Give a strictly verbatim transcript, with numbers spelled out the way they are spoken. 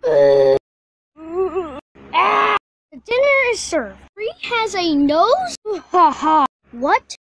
Ah! The dinner is served. Bree has a nose? Ha ha. What?